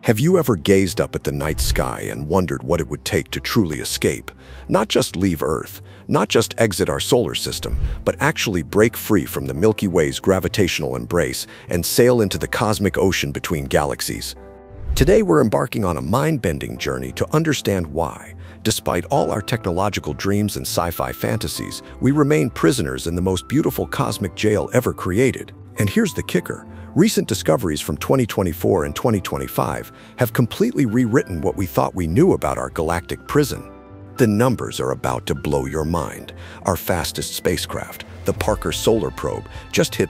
Have you ever gazed up at the night sky and wondered what it would take to truly escape? Not just leave Earth, not just exit our solar system, but actually break free from the Milky Way's gravitational embrace and sail into the cosmic ocean between galaxies. Today we're embarking on a mind-bending journey to understand why, despite all our technological dreams and sci-fi fantasies, we remain prisoners in the most beautiful cosmic jail ever created. And here's the kicker. Recent discoveries from 2024 and 2025 have completely rewritten what we thought we knew about our galactic prison. The numbers are about to blow your mind. Our fastest spacecraft, the Parker Solar Probe, just hit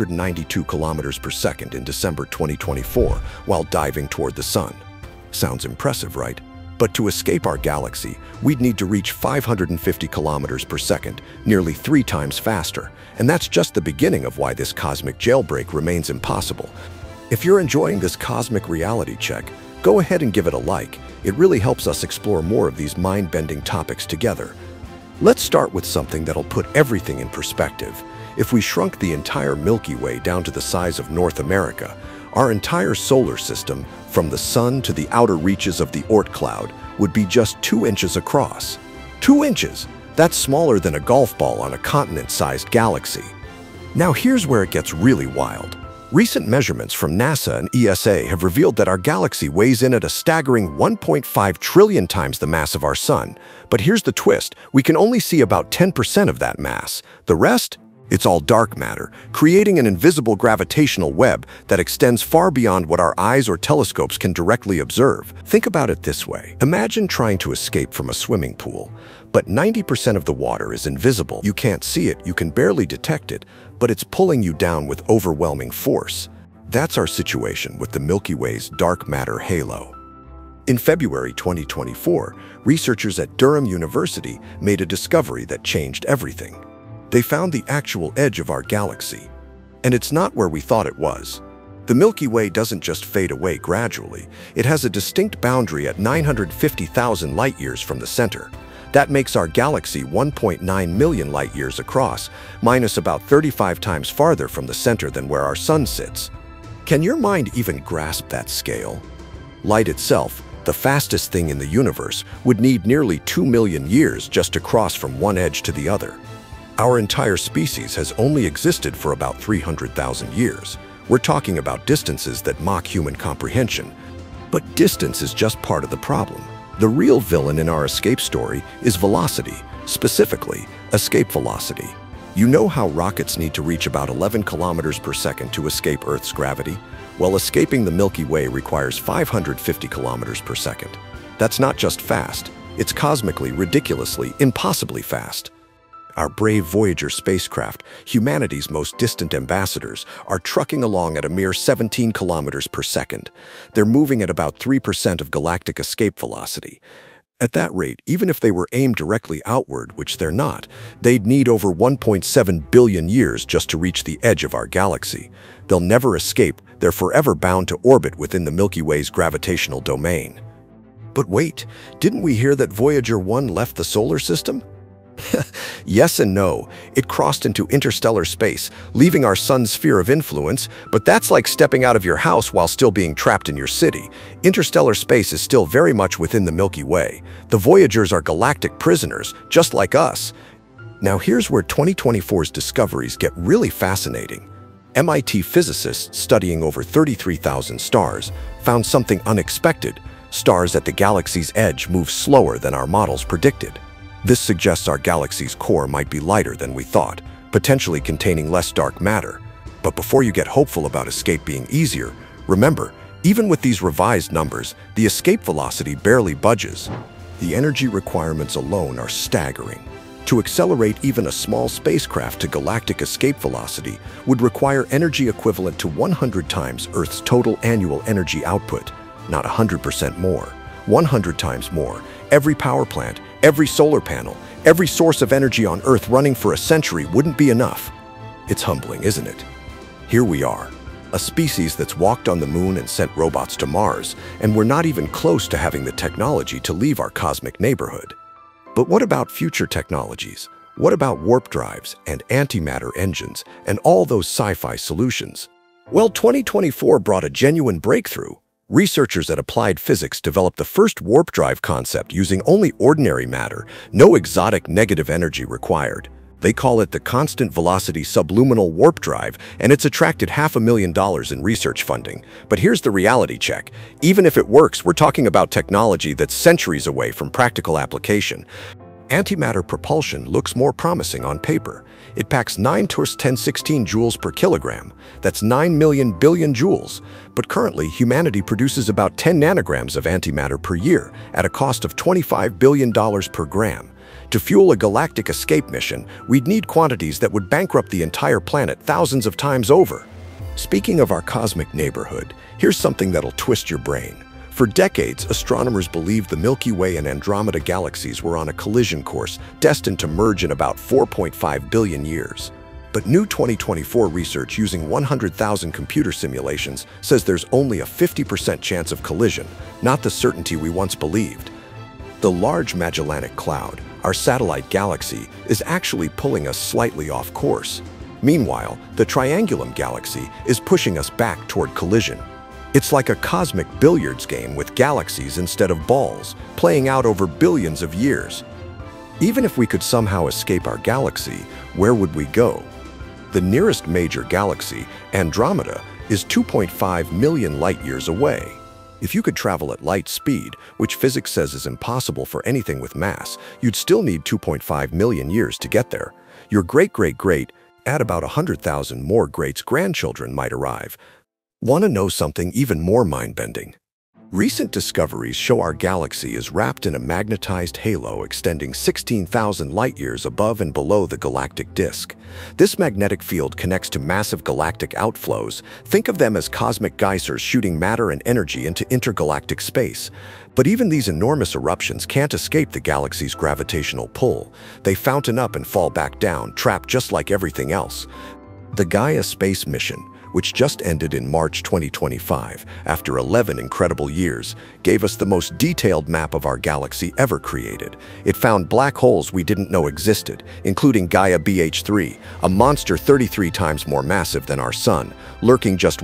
192 kilometers per second in December 2024 while diving toward the sun. Sounds impressive, right? But to escape our galaxy, we'd need to reach 550 kilometers per second, nearly 3 times faster. And that's just the beginning of why this cosmic jailbreak remains impossible. If you're enjoying this cosmic reality check, go ahead and give it a like. It really helps us explore more of these mind-bending topics together. Let's start with something that'll put everything in perspective. If we shrunk the entire Milky Way down to the size of North America, our entire solar system, from the sun to the outer reaches of the Oort cloud, would be just 2 inches across. 2 inches! That's smaller than a golf ball on a continent-sized galaxy. Now here's where it gets really wild. Recent measurements from NASA and ESA have revealed that our galaxy weighs in at a staggering 1.5 trillion times the mass of our sun. But here's the twist, we can only see about 10% of that mass. The rest? It's all dark matter, creating an invisible gravitational web that extends far beyond what our eyes or telescopes can directly observe. Think about it this way. Imagine trying to escape from a swimming pool, but 90% of the water is invisible. You can't see it, you can barely detect it, but it's pulling you down with overwhelming force. That's our situation with the Milky Way's dark matter halo. In February 2024, researchers at Durham University made a discovery that changed everything. They found the actual edge of our galaxy. And it's not where we thought it was. The Milky Way doesn't just fade away gradually. It has a distinct boundary at 950,000 light-years from the center. That makes our galaxy 1.9 million light-years across, minus about 35 times farther from the center than where our sun sits. Can your mind even grasp that scale? Light itself, the fastest thing in the universe, would need nearly 2 million years just to cross from one edge to the other. Our entire species has only existed for about 300,000 years. We're talking about distances that mock human comprehension. But distance is just part of the problem. The real villain in our escape story is velocity, specifically escape velocity. You know how rockets need to reach about 11 kilometers per second to escape Earth's gravity? Well, escaping the Milky Way requires 550 kilometers per second. That's not just fast, it's cosmically, ridiculously, impossibly fast. Our brave Voyager spacecraft, humanity's most distant ambassadors, are trucking along at a mere 17 kilometers per second. They're moving at about 3% of galactic escape velocity. At that rate, even if they were aimed directly outward, which they're not, they'd need over 1.7 billion years just to reach the edge of our galaxy. They'll never escape, they're forever bound to orbit within the Milky Way's gravitational domain. But wait, didn't we hear that Voyager 1 left the solar system? Yes and no. It crossed into interstellar space, leaving our sun's sphere of influence, but that's like stepping out of your house while still being trapped in your city. Interstellar space is still very much within the Milky Way. The Voyagers are galactic prisoners, just like us. Now here's where 2024's discoveries get really fascinating. MIT physicists studying over 33,000 stars found something unexpected. Stars at the galaxy's edge move slower than our models predicted. This suggests our galaxy's core might be lighter than we thought, potentially containing less dark matter. But before you get hopeful about escape being easier, remember, even with these revised numbers, the escape velocity barely budges. The energy requirements alone are staggering. To accelerate even a small spacecraft to galactic escape velocity would require energy equivalent to 100 times Earth's total annual energy output, not 100% more, 100 times more. Every power plant, every solar panel, every source of energy on Earth running for a century wouldn't be enough. It's humbling, isn't it? Here we are, a species that's walked on the moon and sent robots to Mars, and we're not even close to having the technology to leave our cosmic neighborhood. But what about future technologies? What about warp drives and antimatter engines and all those sci-fi solutions? Well, 2024 brought a genuine breakthrough. Researchers at Applied Physics developed the first warp drive concept using only ordinary matter, no exotic negative energy required. They call it the constant velocity subluminal warp drive, and it's attracted $500,000 in research funding. But here's the reality check. Even if it works, we're talking about technology that's centuries away from practical application. Antimatter propulsion looks more promising on paper. It packs 9 × 10^16 joules per kilogram. That's 9 million billion joules. But currently, humanity produces about 10 nanograms of antimatter per year at a cost of $25 billion per gram. To fuel a galactic escape mission, we'd need quantities that would bankrupt the entire planet thousands of times over. Speaking of our cosmic neighborhood, here's something that'll twist your brain. For decades, astronomers believed the Milky Way and Andromeda galaxies were on a collision course destined to merge in about 4.5 billion years. But new 2024 research using 100,000 computer simulations says there's only a 50% chance of collision, not the certainty we once believed. The Large Magellanic Cloud, our satellite galaxy, is actually pulling us slightly off course. Meanwhile, the Triangulum galaxy is pushing us back toward collision. It's like a cosmic billiards game with galaxies instead of balls, playing out over billions of years. Even if we could somehow escape our galaxy, where would we go? The nearest major galaxy, Andromeda, is 2.5 million light-years away. If you could travel at light speed, which physics says is impossible for anything with mass, you'd still need 2.5 million years to get there. Your great-great-great, add about 100,000 more greats-grandchildren might arrive. Want to know something even more mind-bending? Recent discoveries show our galaxy is wrapped in a magnetized halo extending 16,000 light-years above and below the galactic disk. This magnetic field connects to massive galactic outflows. Think of them as cosmic geysers shooting matter and energy into intergalactic space. But even these enormous eruptions can't escape the galaxy's gravitational pull. They fountain up and fall back down, trapped just like everything else. The Gaia space mission, which just ended in March 2025, after 11 incredible years, gave us the most detailed map of our galaxy ever created. It found black holes we didn't know existed, including Gaia BH3, a monster 33 times more massive than our Sun, lurking just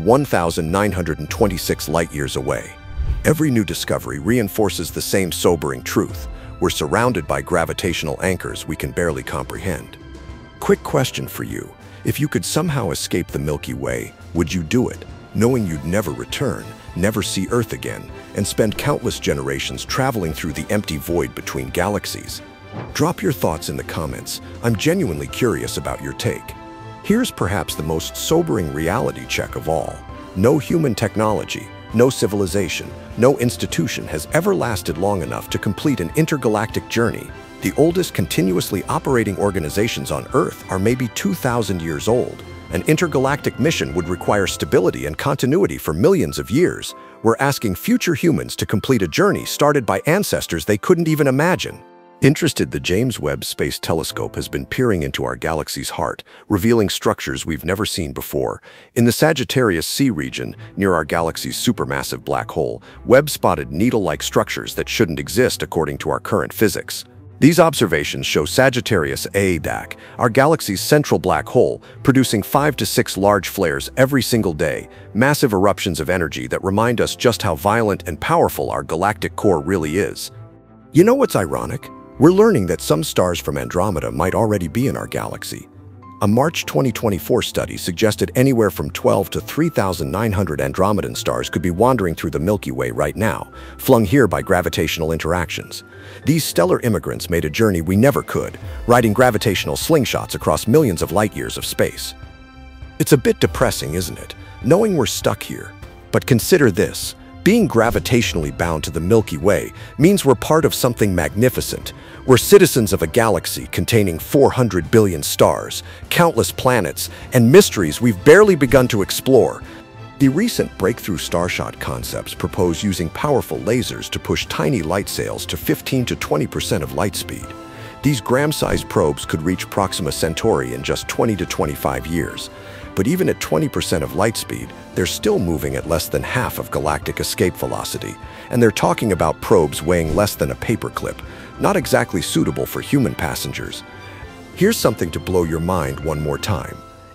1,926 light-years away. Every new discovery reinforces the same sobering truth. We're surrounded by gravitational anchors we can barely comprehend. Quick question for you. If you could somehow escape the Milky Way, would you do it, knowing you'd never return, never see Earth again, and spend countless generations traveling through the empty void between galaxies? Drop your thoughts in the comments. I'm genuinely curious about your take. Here's perhaps the most sobering reality check of all. No human technology, no civilization, no institution has ever lasted long enough to complete an intergalactic journey. The oldest continuously operating organizations on Earth are maybe 2,000 years old. An intergalactic mission would require stability and continuity for millions of years. We're asking future humans to complete a journey started by ancestors they couldn't even imagine. Interested, the James Webb Space Telescope has been peering into our galaxy's heart, revealing structures we've never seen before. In the Sagittarius Sea region, near our galaxy's supermassive black hole, Webb spotted needle-like structures that shouldn't exist according to our current physics. These observations show Sagittarius A, our galaxy's central black hole, producing 5 to 6 large flares every single day, massive eruptions of energy that remind us just how violent and powerful our galactic core really is. You know what's ironic? We're learning that some stars from Andromeda might already be in our galaxy. A March 2024 study suggested anywhere from 12 to 3,900 Andromedan stars could be wandering through the Milky Way right now, flung here by gravitational interactions. These stellar immigrants made a journey we never could, riding gravitational slingshots across millions of light-years of space. It's a bit depressing, isn't it, knowing we're stuck here? But consider this. Being gravitationally bound to the Milky Way means we're part of something magnificent. We're citizens of a galaxy containing 400 billion stars, countless planets, and mysteries we've barely begun to explore. The recent breakthrough Starshot Concepts propose using powerful lasers to push tiny light sails to 15 to 20% of light speed. These gram-sized probes could reach Proxima Centauri in just 20 to 25 years. But even at 20% of light speed, they're still moving at less than half of galactic escape velocity. And they're talking about probes weighing less than a paperclip, not exactly suitable for human passengers. Here's something to blow your mind one more time.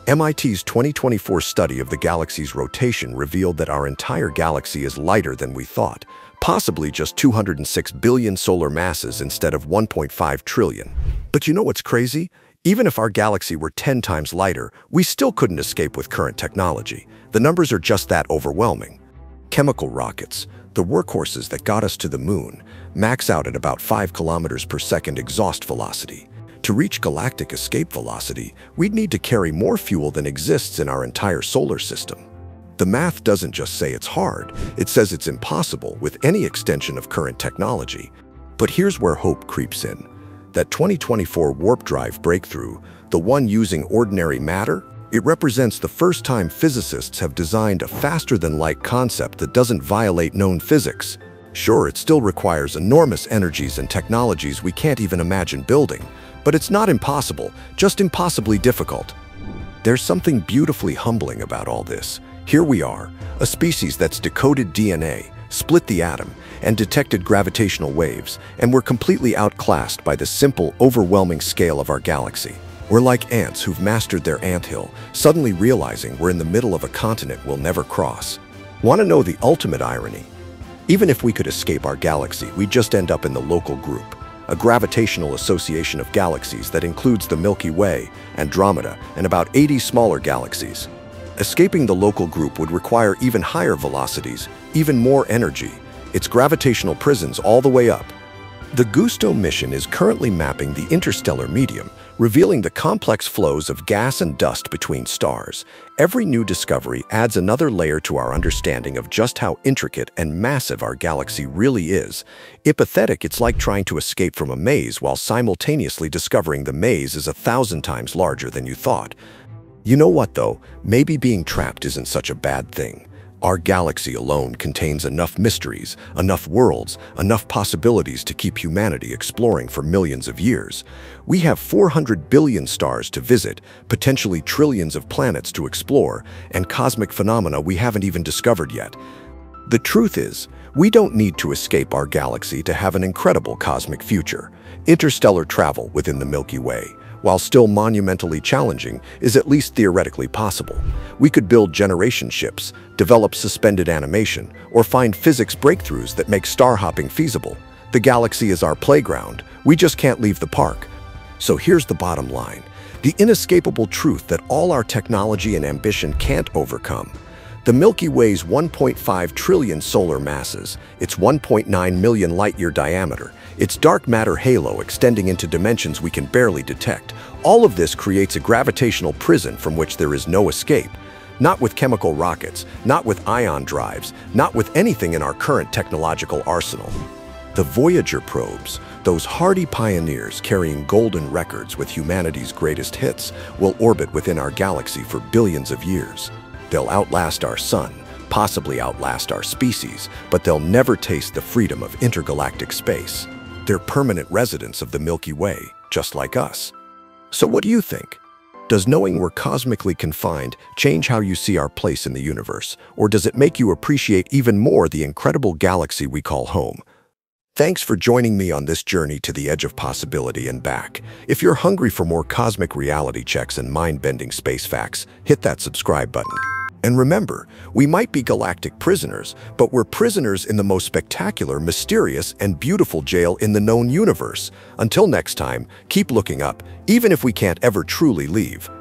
MIT's 2024 study of the galaxy's rotation revealed that our entire galaxy is lighter than we thought, possibly just 206 billion solar masses instead of 1.5 trillion. But you know what's crazy? Even if our galaxy were 10 times lighter, we still couldn't escape with current technology. The numbers are just that overwhelming. Chemical rockets, the workhorses that got us to the moon, max out at about 5 kilometers per second exhaust velocity. To reach galactic escape velocity, we'd need to carry more fuel than exists in our entire solar system. The math doesn't just say it's hard, it says it's impossible with any extension of current technology. But here's where hope creeps in. That 2024 warp drive breakthrough, the one using ordinary matter, it represents the first time physicists have designed a faster-than-light concept that doesn't violate known physics. Sure, it still requires enormous energies and technologies we can't even imagine building, but it's not impossible, just impossibly difficult. There's something beautifully humbling about all this. Here we are, a species that's decoded DNA, split the atom, and detected gravitational waves, and we're completely outclassed by the simple, overwhelming scale of our galaxy. We're like ants who've mastered their anthill, suddenly realizing we're in the middle of a continent we'll never cross. Want to know the ultimate irony? Even if we could escape our galaxy, we'd just end up in the local group, a gravitational association of galaxies that includes the Milky Way, Andromeda, and about 80 smaller galaxies. Escaping the local group would require even higher velocities, even more energy. It's gravitational prisons all the way up. The Gusto mission is currently mapping the interstellar medium, revealing the complex flows of gas and dust between stars. Every new discovery adds another layer to our understanding of just how intricate and massive our galaxy really is. Hypothetic, it's like trying to escape from a maze while simultaneously discovering the maze is 1,000 times larger than you thought. You know what though? Maybe being trapped isn't such a bad thing. Our galaxy alone contains enough mysteries, enough worlds, enough possibilities to keep humanity exploring for millions of years. We have 400 billion stars to visit, potentially trillions of planets to explore, and cosmic phenomena we haven't even discovered yet. The truth is, we don't need to escape our galaxy to have an incredible cosmic future. Interstellar travel within the Milky Way, while still monumentally challenging, is at least theoretically possible. We could build generation ships, develop suspended animation, or find physics breakthroughs that make star hopping feasible. The galaxy is our playground. We just can't leave the park. So here's the bottom line, the inescapable truth that all our technology and ambition can't overcome. The Milky Way's 1.5 trillion solar masses, its 1.9 million light-year diameter, its dark matter halo extending into dimensions we can barely detect. All of this creates a gravitational prison from which there is no escape. Not with chemical rockets, not with ion drives, not with anything in our current technological arsenal. The Voyager probes, those hardy pioneers carrying golden records with humanity's greatest hits, will orbit within our galaxy for billions of years. They'll outlast our sun, possibly outlast our species, but they'll never taste the freedom of intergalactic space. They're permanent residents of the Milky Way, just like us. So what do you think? Does knowing we're cosmically confined change how you see our place in the universe, or does it make you appreciate even more the incredible galaxy we call home? Thanks for joining me on this journey to the edge of possibility and back. If you're hungry for more cosmic reality checks and mind-bending space facts, hit that subscribe button. And remember, we might be galactic prisoners, but we're prisoners in the most spectacular, mysterious, and beautiful jail in the known universe. Until next time, keep looking up, even if we can't ever truly leave.